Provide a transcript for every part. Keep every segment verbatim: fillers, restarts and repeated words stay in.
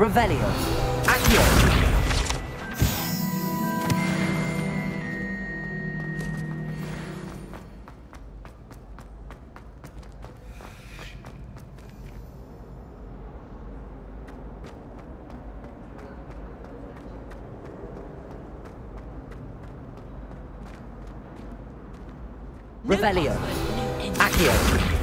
Revelio. Accio. Revelio. Accio.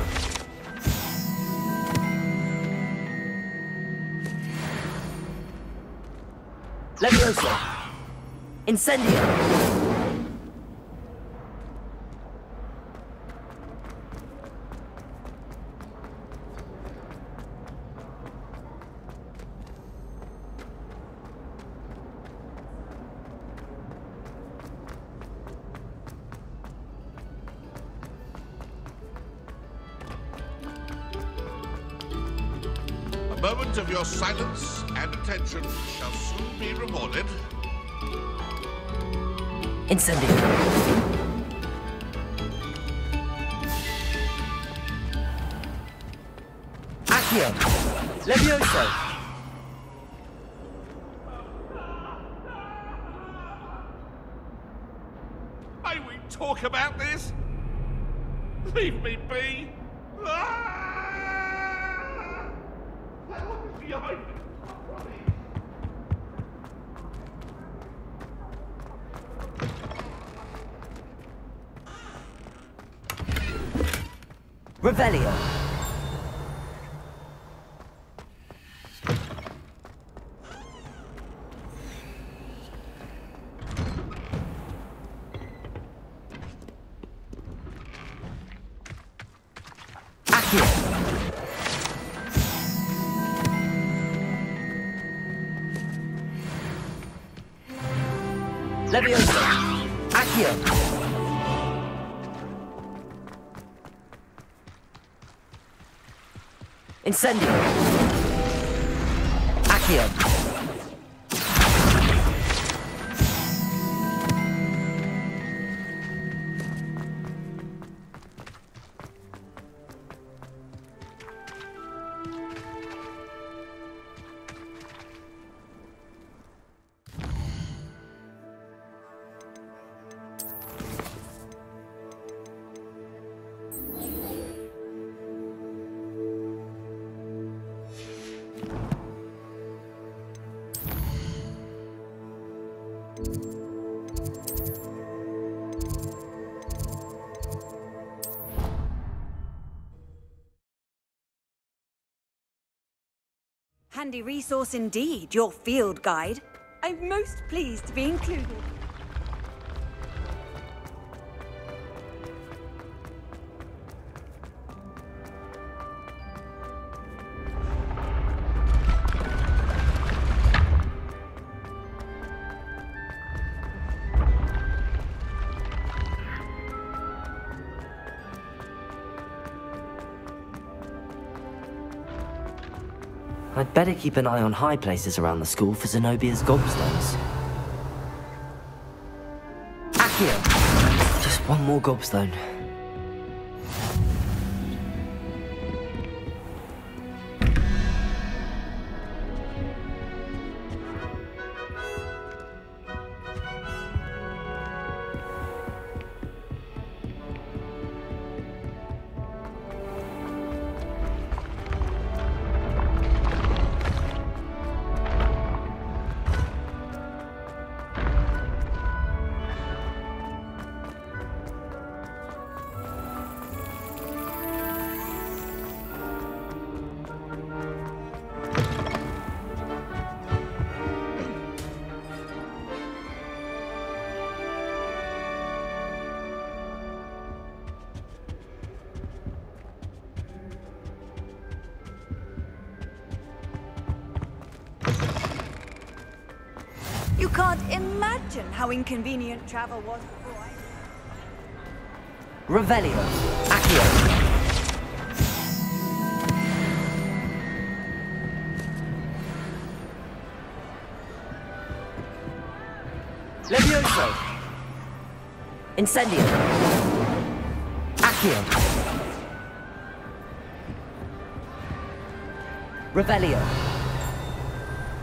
Levioso. Incendio. A moment of your silence and attention shall soon be rewarded. Incendio. Accio. Levioso. May we talk about this? Leave me be. Ah! Help behind me. Revelio. Accio. Levioso. Accio. Incendio. Accio. Handy resource indeed, your field guide. I'm most pleased to be included. I'd better keep an eye on high places around the school for Zenobia's gobstones. Accio! Just one more gobstone. You can't imagine how inconvenient travel was before I... Revelio. Accio. Levioso. Incendio. Accio. Revelio.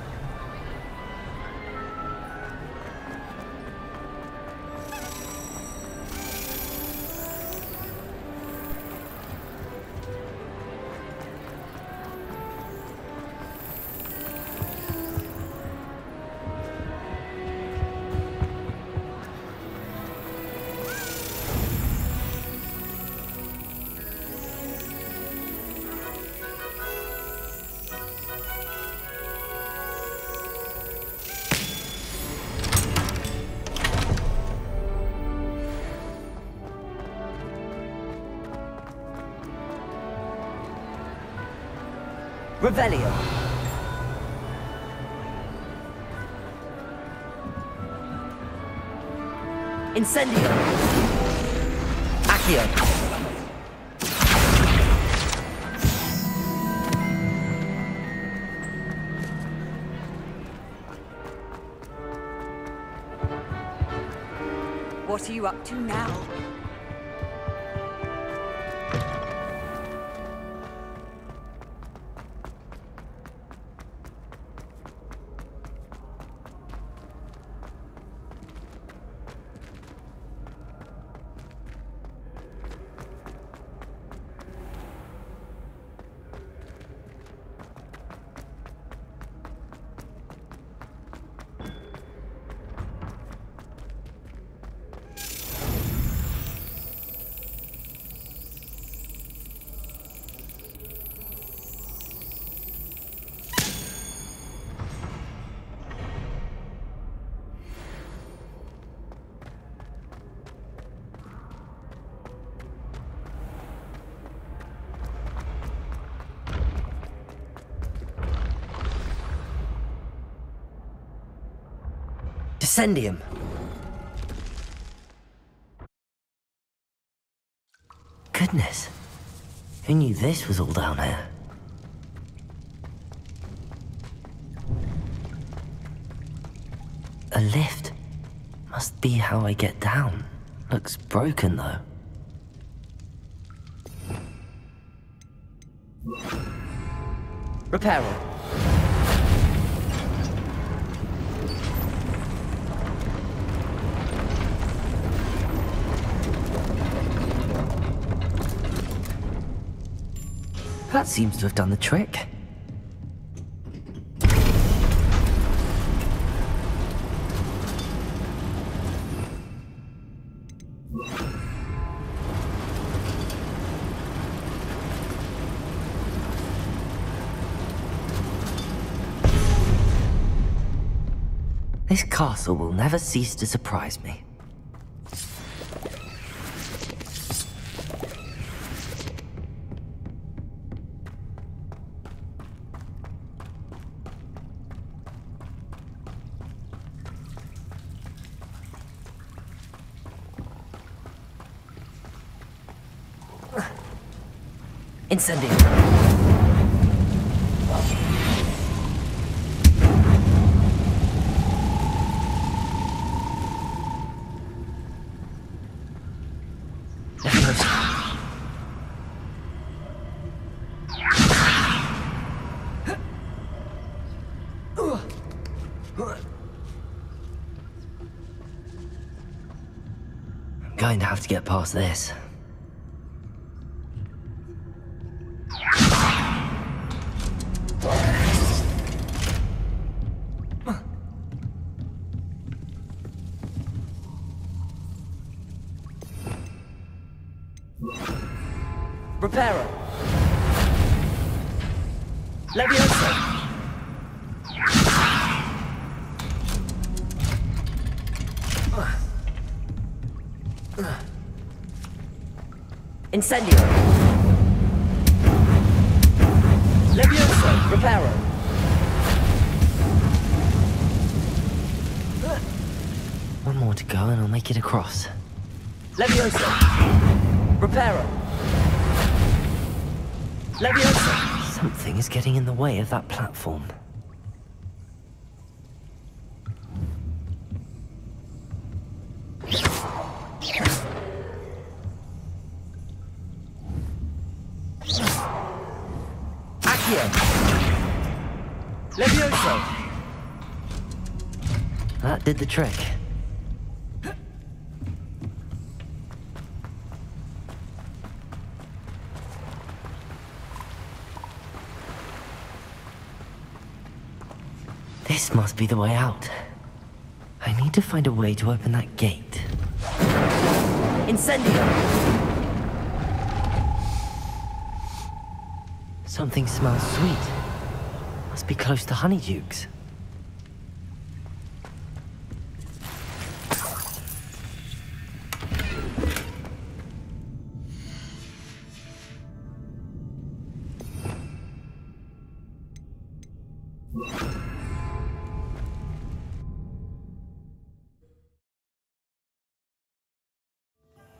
Revelio. Incendio. Accio. What are you up to now? Incendium. Goodness. Who knew this was all down here? A lift. Must be how I get down. Looks broken though. Reparo. That seems to have done the trick. This castle will never cease to surprise me. Incendio. I'm going to have to get past this. Reparo. Levioso. Incendio. Levioso. Reparo. One more to go and I'll make it across. Levioso. Reparo. Levioso! Something is getting in the way of that platform. Accio! Levioso! That did the trick. This must be the way out. I need to find a way to open that gate. Incendio! Something smells sweet. Must be close to Honeydukes.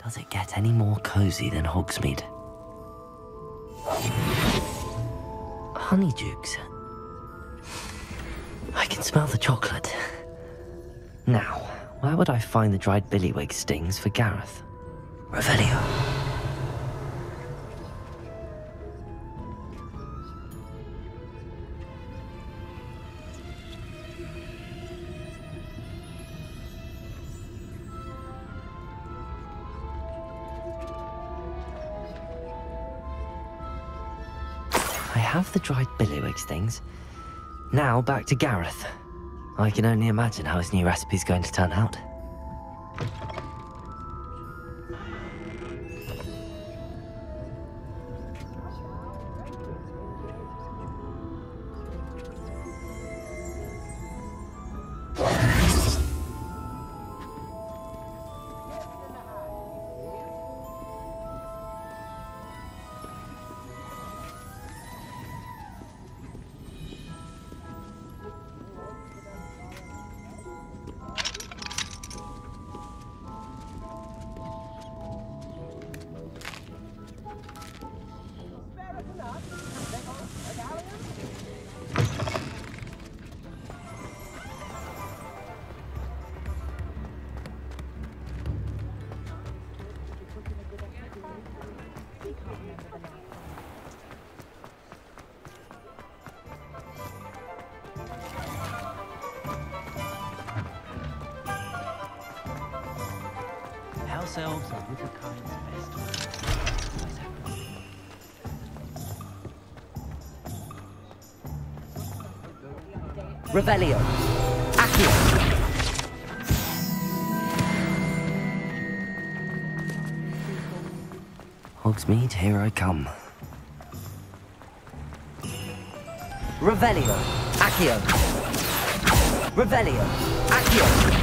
Does it get any more cozy than Hogsmeade? Honeydukes. I can smell the chocolate. Now, where would I find the dried billywig stings for Gareth? Revelio. I have the dried billywig stings. Now back to Gareth. I can only imagine how his new recipe's going to turn out. House elves are Witherkind's best. Revelio. Accio. Hogsmeade, here I come. Revelio. Accio. Revelio. Accio.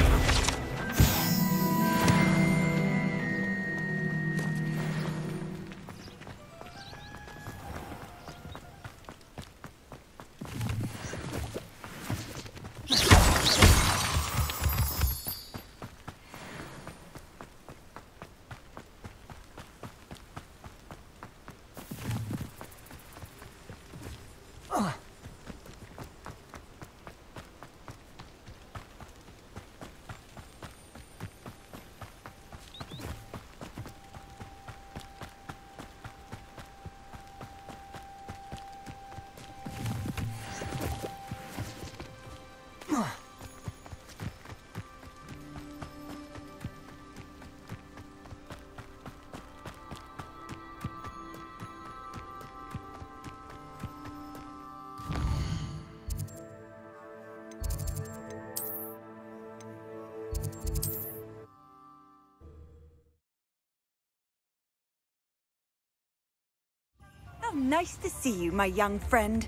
How nice to see you, my young friend.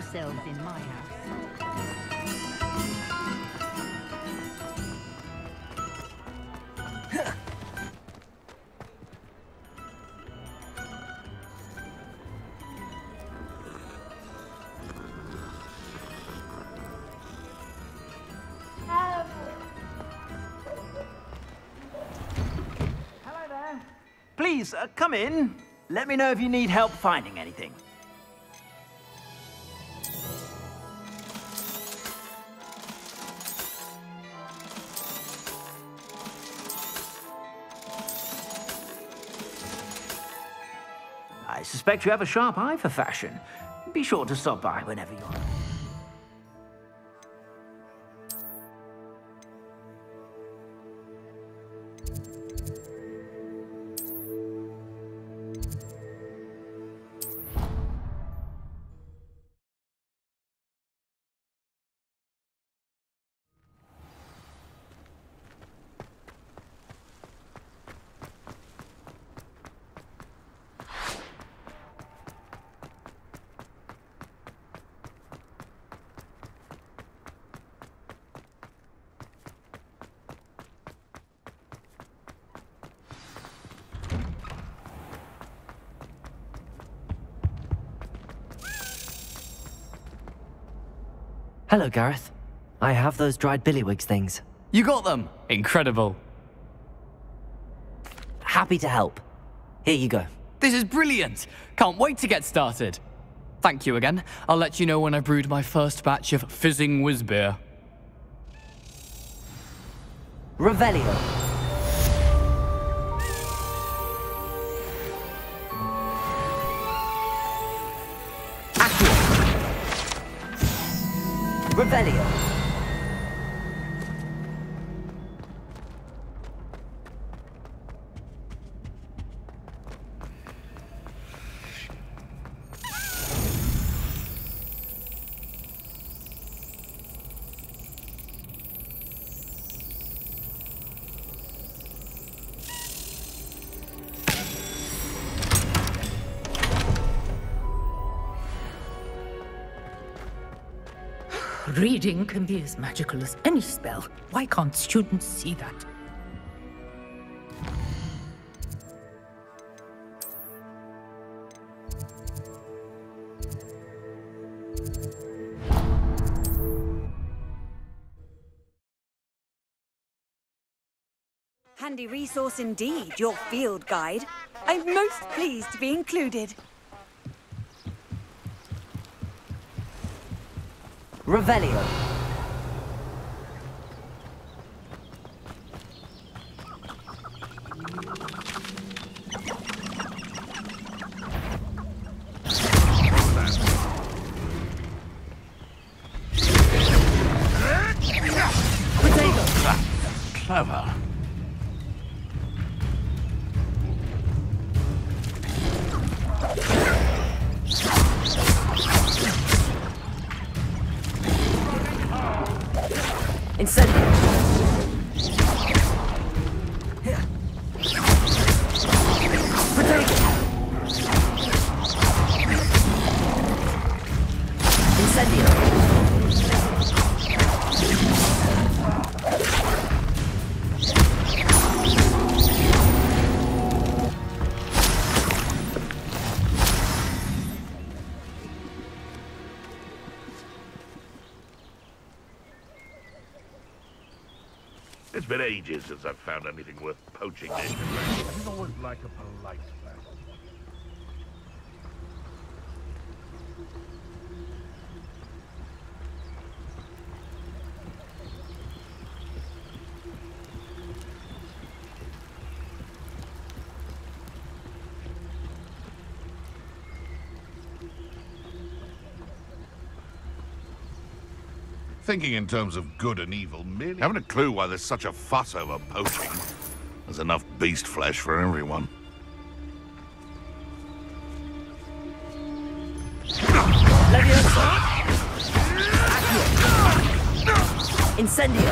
yourselves in my house. Please, uh, come in. Let me know if you need help finding anything. I suspect you have a sharp eye for fashion. Be sure to stop by whenever you're... Hello, Gareth. I have those dried billywigs things. You got them! Incredible. Happy to help. Here you go. This is brilliant! Can't wait to get started. Thank you again. I'll let you know when I brewed my first batch of fizzing whiz-beer. Revelio. Accio. Revelio. Reading can be as magical as any spell. Why can't students see that? Handy resource indeed, your field guide. I'm most pleased to be included. Revelio. Protego. Clever. Incendio. Protego. Incendio. It's been ages since I've found anything worth poaching in. I didn't always like a polite man. Thinking in terms of good and evil, merely haven't a clue why there's such a fuss over poaching. There's enough beast flesh for everyone. Levioso. Accio. Incendio.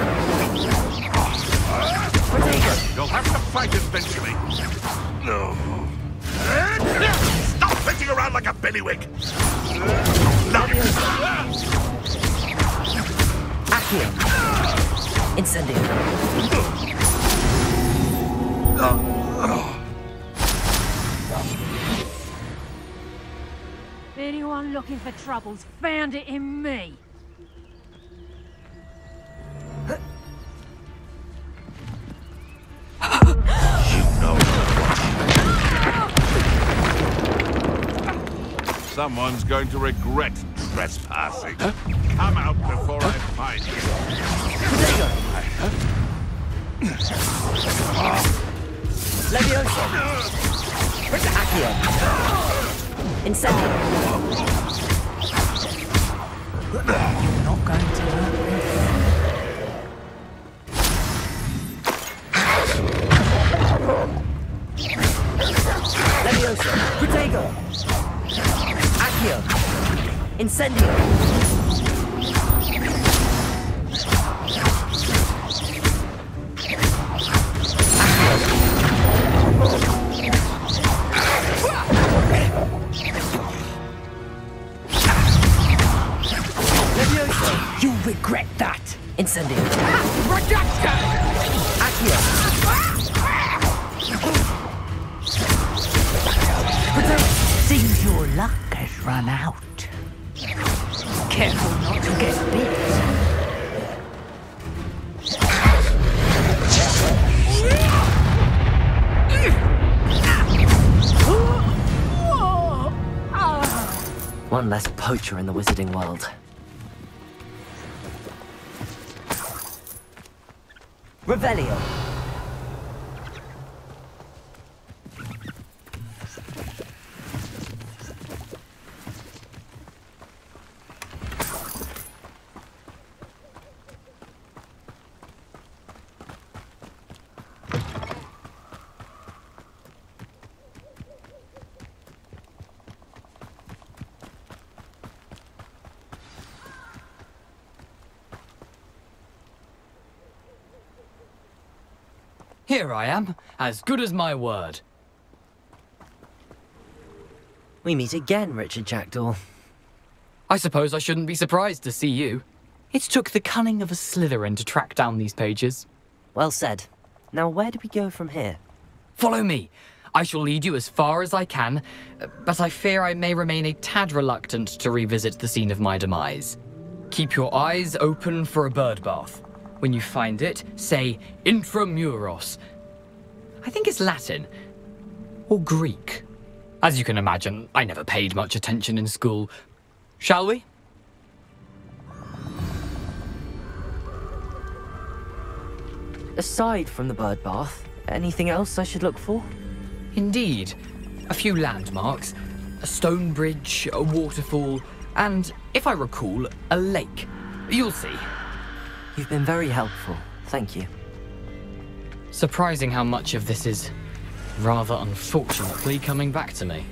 Protego. You'll have to fight eventually. No. Stop fitting around like a bellywig! Accio. Incendio. Anyone looking for troubles found it in me. Someone's going to regret trespassing. Come out before I find you. Protego. Levioso. Accio. Incendio. You're not going to hurt me. Levioso. Protego. Accio. Incendio. Levioso. You'll regret that. Incendio. Accio. Seems your luck has run out. Careful not to get bit. One less poacher in the wizarding world. Revelio. Here I am, as good as my word. We meet again, Richard Jackdaw. I suppose I shouldn't be surprised to see you. It took the cunning of a Slytherin to track down these pages. Well said. Now where do we go from here? Follow me. I shall lead you as far as I can, but I fear I may remain a tad reluctant to revisit the scene of my demise. Keep your eyes open for a bird bath. When you find it, say intramuros. I think it's Latin. Or Greek. As you can imagine, I never paid much attention in school. Shall we? Aside from the bird bath, anything else I should look for? Indeed. A few landmarks. A stone bridge, a waterfall, and, if I recall, a lake. You'll see. You've been very helpful. Thank you. Surprising how much of this is, rather unfortunately, coming back to me.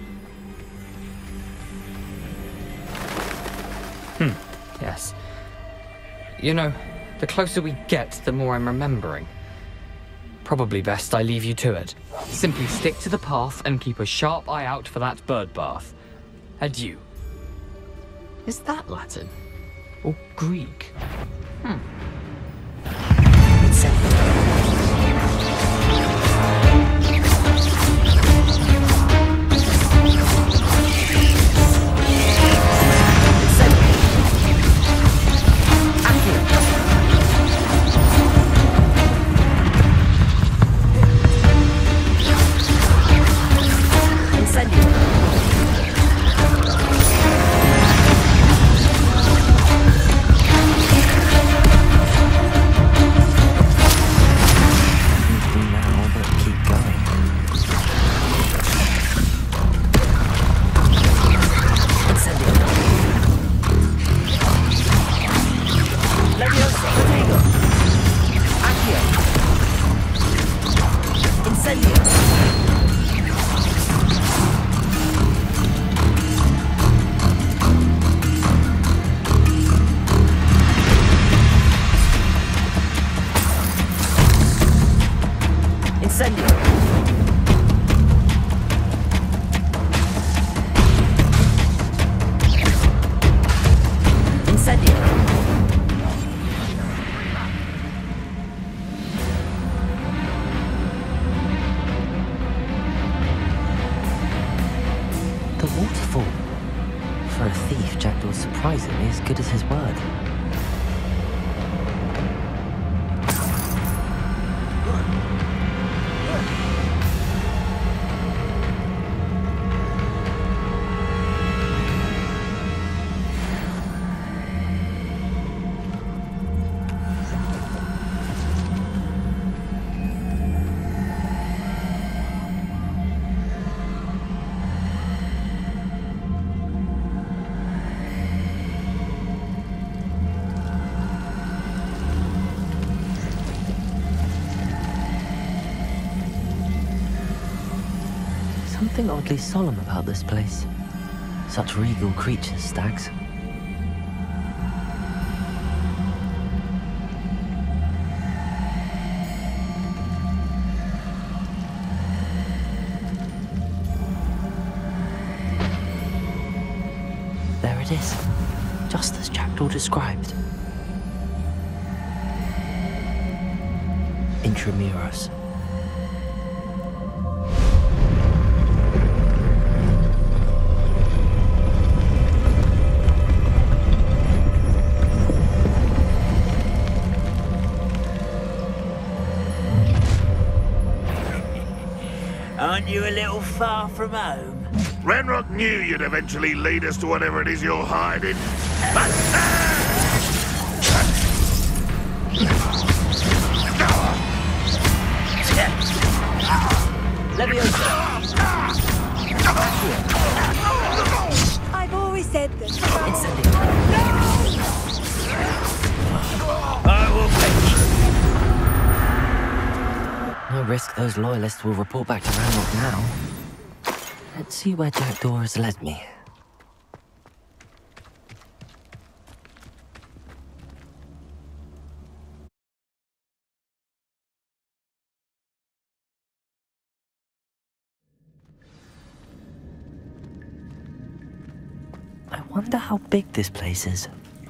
Hmm, yes. You know, the closer we get, the more I'm remembering. Probably best I leave you to it. Simply stick to the path and keep a sharp eye out for that bird bath. Adieu. Is that Latin? Or Greek? Hmm. waterfall. For a thief, Jackdaw's surprisingly as good as his word. Something oddly solemn about this place. Such regal creatures, stags. There it is, just as Jackdaw described. Intramuros. Aren't you a little far from home? Renrock knew you'd eventually lead us to whatever it is you're hiding. Levioso! I've always said that. Incendio! I will fetch you. No risk those loyalists will report back to Ranrock now. Let's see where Jackdaw has led me. I wonder how big this place is.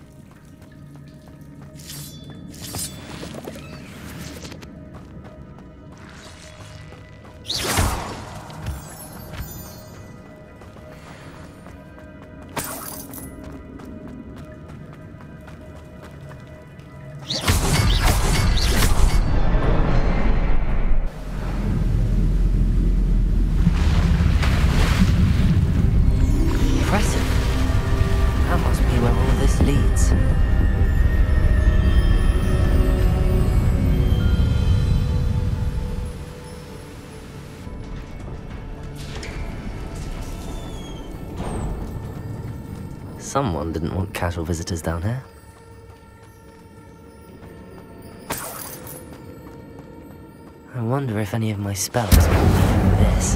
Someone didn't want casual visitors down here. I wonder if any of my spells will do this.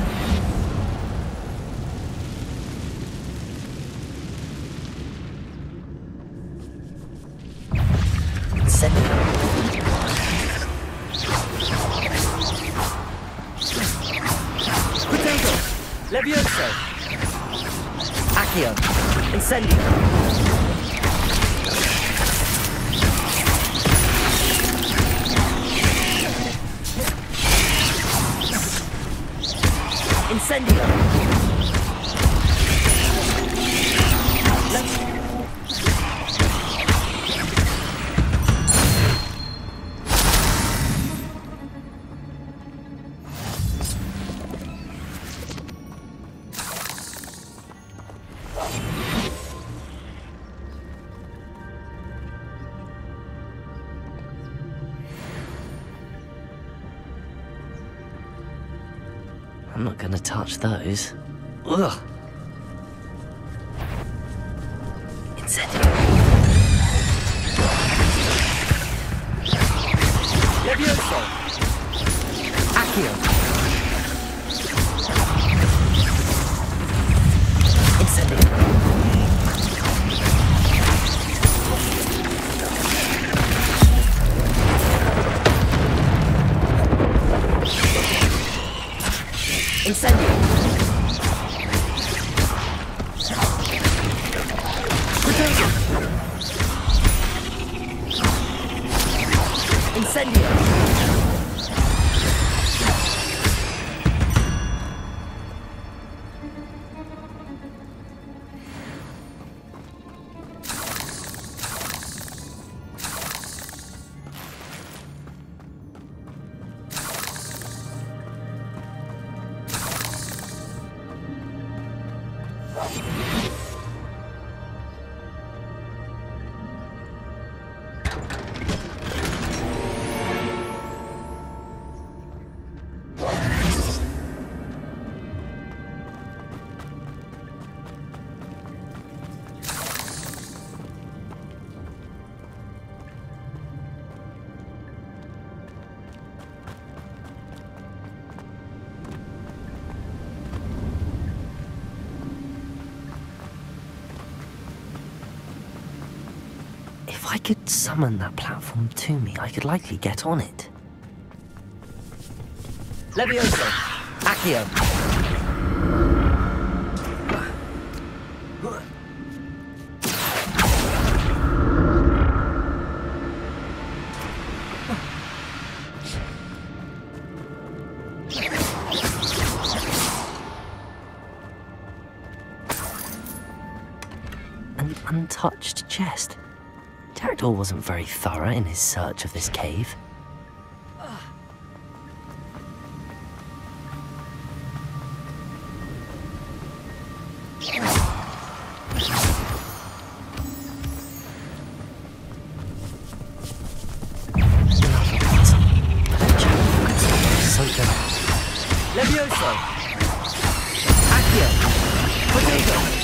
Incendio. Protego. Levioso. Accio. Incendio. Incendio. I'm not gonna touch those. Ugh. Incendio. Levioso. Accio. Incendio. Incendio. Protego. Incendio. If I could summon that platform to me, I could likely get on it. Levioso! Accio! An untouched chest. Jackdaw wasn't very thorough in his search of this cave. Levioso! Accio! Protego!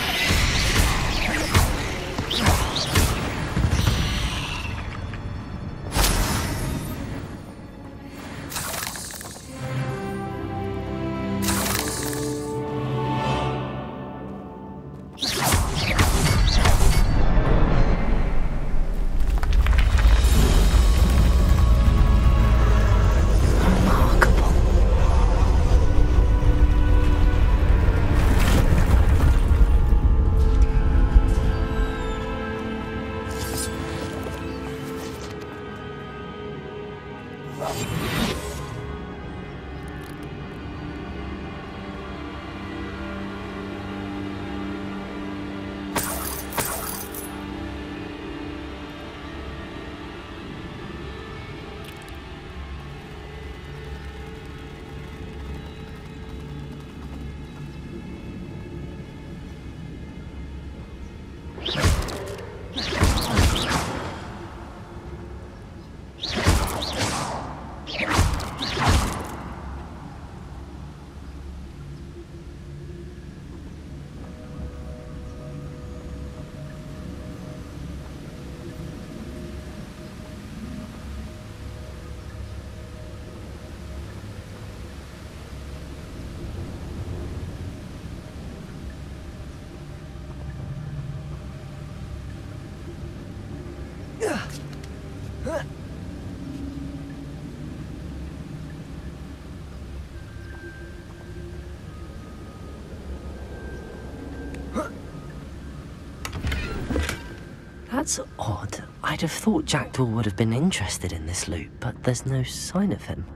That's odd. I'd have thought Jackdaw would have been interested in this loot, but there's no sign of him.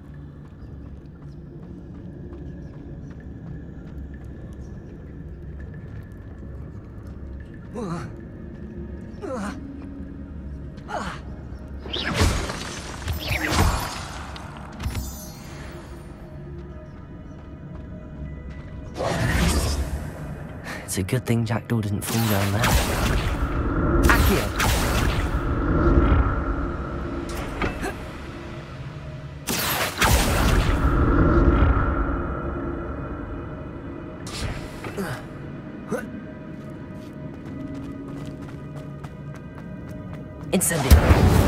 It's a good thing Jackdaw didn't fall down there. Accio! Incendio!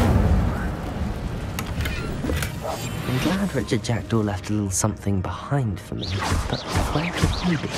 I'm glad Richard Jackdaw left a little something behind for me, but where could he be?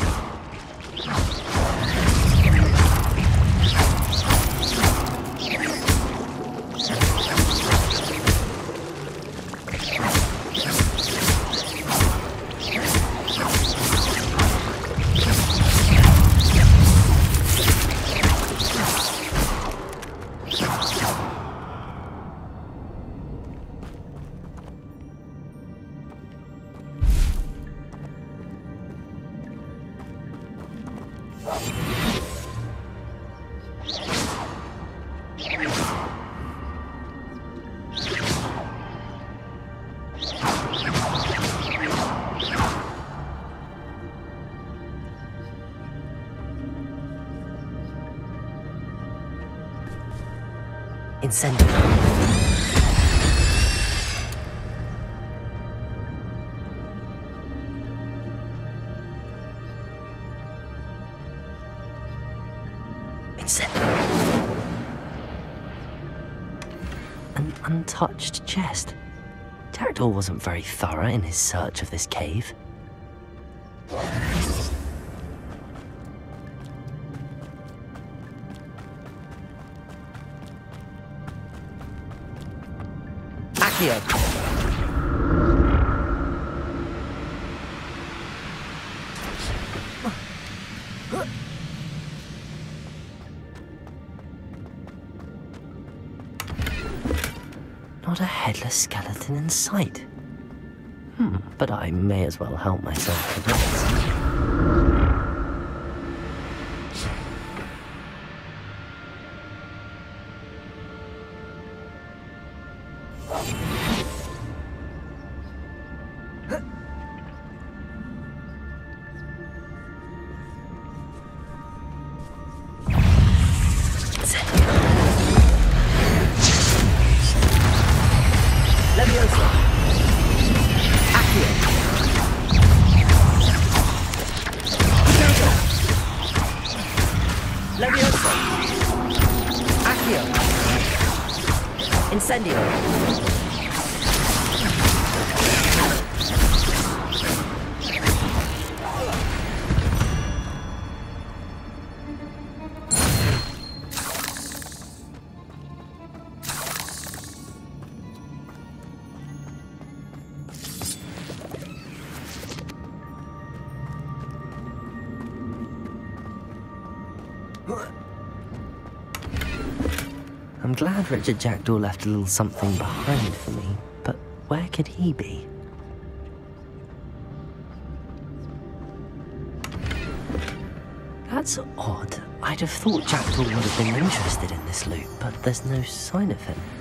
Incendio. Incendio. An untouched chest. Jackdaw wasn't very thorough in his search of this cave. Accio. Not a headless skeleton in sight. Hmm, but I may as well help myself to this. Levioso. Accio. Protego. Levioso. Accio. Incendio. I'm glad Richard Jackdaw left a little something behind for me, but where could he be? That's odd. I'd have thought Jackdaw would have been interested in this loot, but there's no sign of him.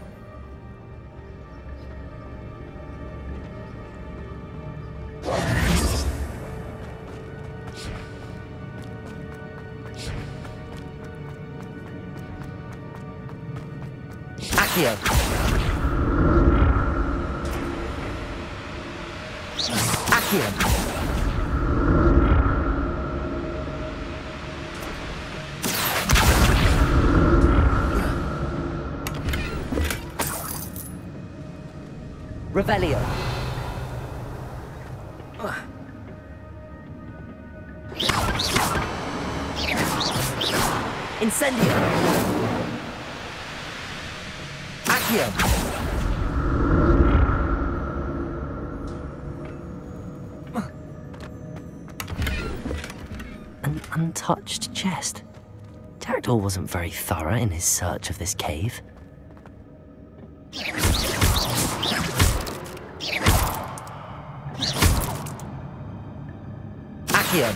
Accio. Accio. Revelio. Incendio. Accio. An untouched chest. Jackdaw wasn't very thorough in his search of this cave. Accio.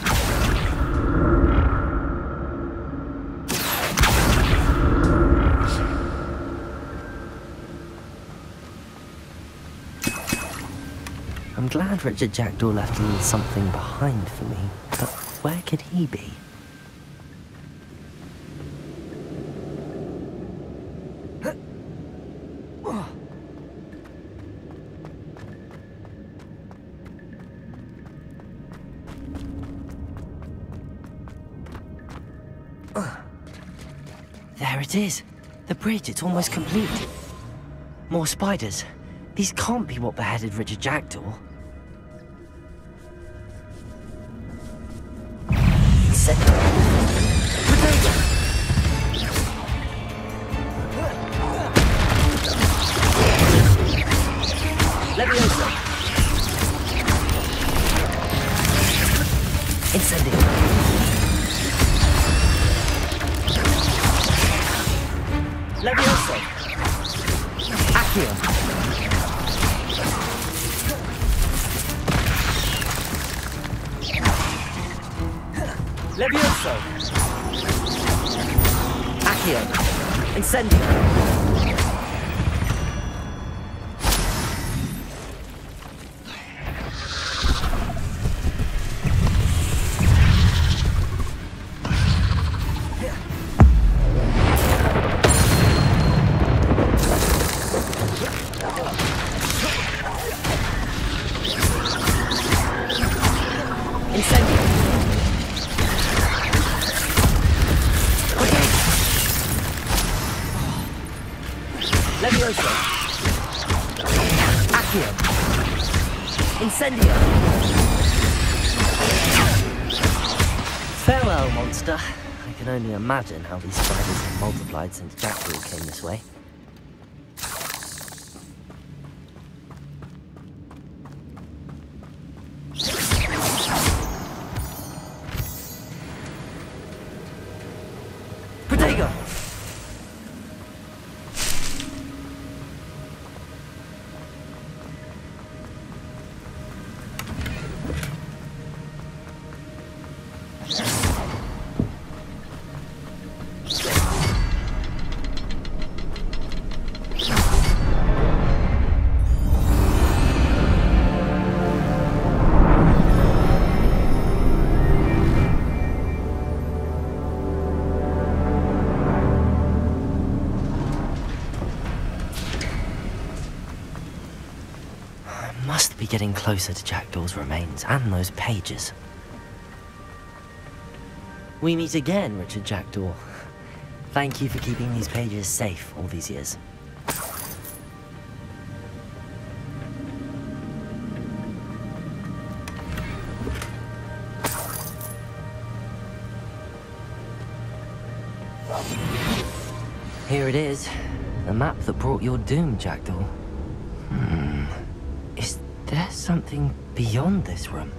I'm glad Richard Jackdaw left a little something behind for me, but where could he be? There it is. The bridge, it's almost complete. More spiders. These can't be what beheaded Richard Jackdaw. Protego. Levioso. Incendio. Levioso. Accio. Levioso. Accio. Incendio. Incendio! Levioso! Accio! Incendio! Farewell, monster. I can only imagine how these spiders have multiplied since Jackdaw came this way. Protego! Must be getting closer to Jackdaw's remains and those pages. We meet again, Richard Jackdaw. Thank you for keeping these pages safe all these years. Here it is, the map that brought your doom, Jackdaw. Hmm. Is there something beyond this room?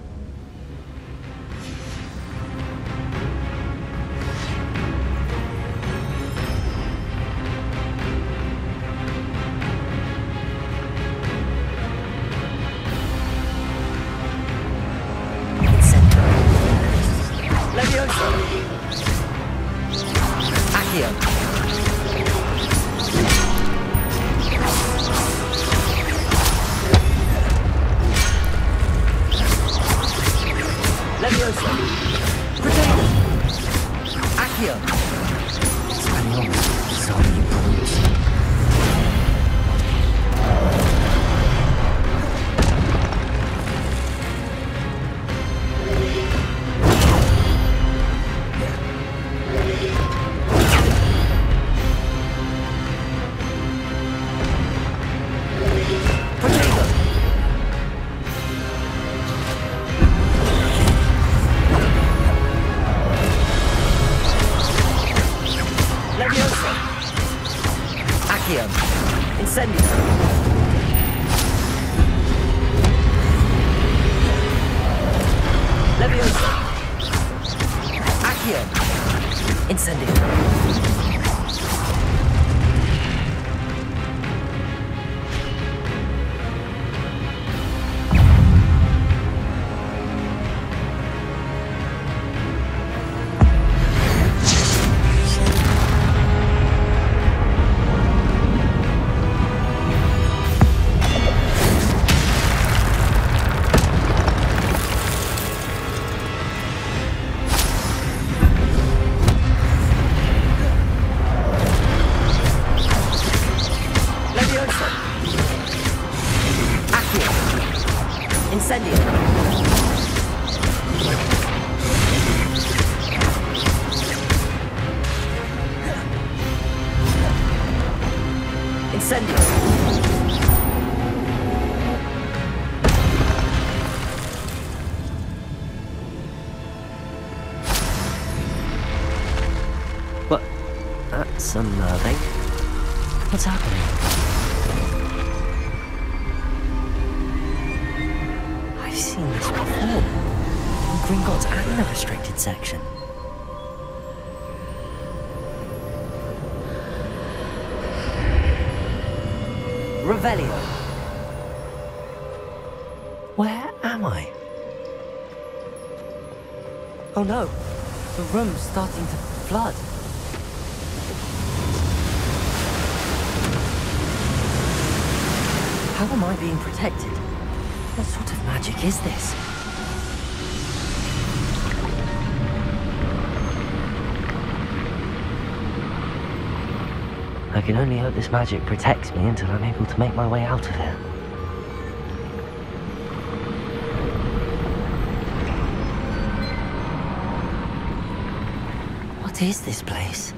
Incendio. Levioso. Accio. Levioso! Protego! Accio! Expelliarmus, zombie brutes. Incendio! Levioso! Accio! Incendio! Incendio! Incendio! What? That's unnerving. What's happening? I've seen this before. In Gringotts and the restricted section. Revelio. Where am I? Oh no, the room's starting to flood. How am I being protected? What sort of magic is this? I can only hope this magic protects me until I'm able to make my way out of here. What is this place?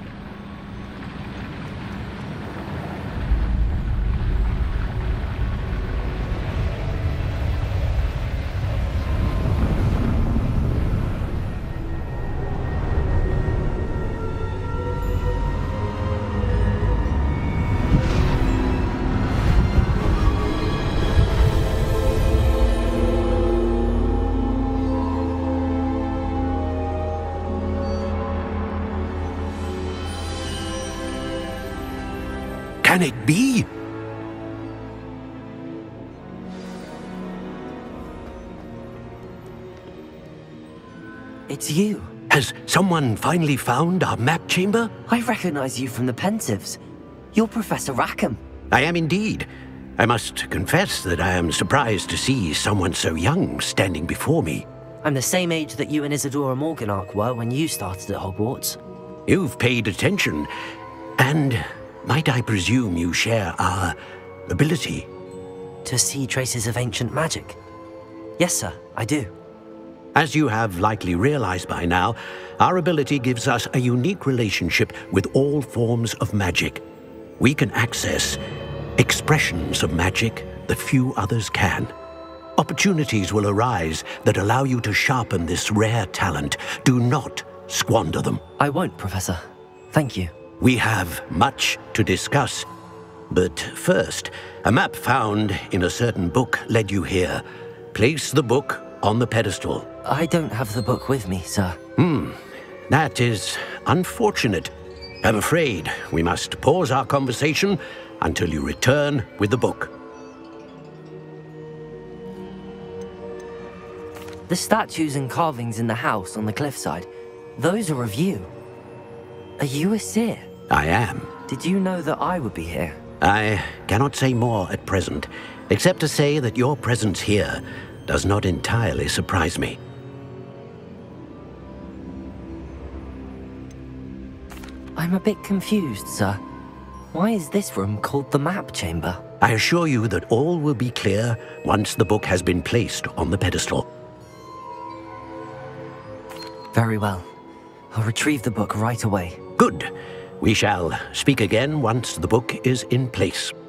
Can it be? It's you. Has someone finally found our map chamber? I recognize you from the Pensieves. You're Professor Rackham. I am indeed. I must confess that I am surprised to see someone so young standing before me. I'm the same age that you and Isadora Morganach were when you started at Hogwarts. You've paid attention, and might I presume you share our ability? To see traces of ancient magic? Yes, sir, I do. As you have likely realized by now, our ability gives us a unique relationship with all forms of magic. We can access expressions of magic that few others can. Opportunities will arise that allow you to sharpen this rare talent. Do not squander them. I won't, Professor. Thank you. We have much to discuss. But first, a map found in a certain book led you here. Place the book on the pedestal. I don't have the book with me, sir. Hmm. That is unfortunate. I'm afraid we must pause our conversation until you return with the book. The statues and carvings in the house on the cliffside, those are of you. Are you a seer? I am. Did you know that I would be here? I cannot say more at present, except to say that your presence here does not entirely surprise me. I'm a bit confused, sir. Why is this room called the map chamber? I assure you that all will be clear once the book has been placed on the pedestal. Very well. I'll retrieve the book right away. Good. We shall speak again once the book is in place.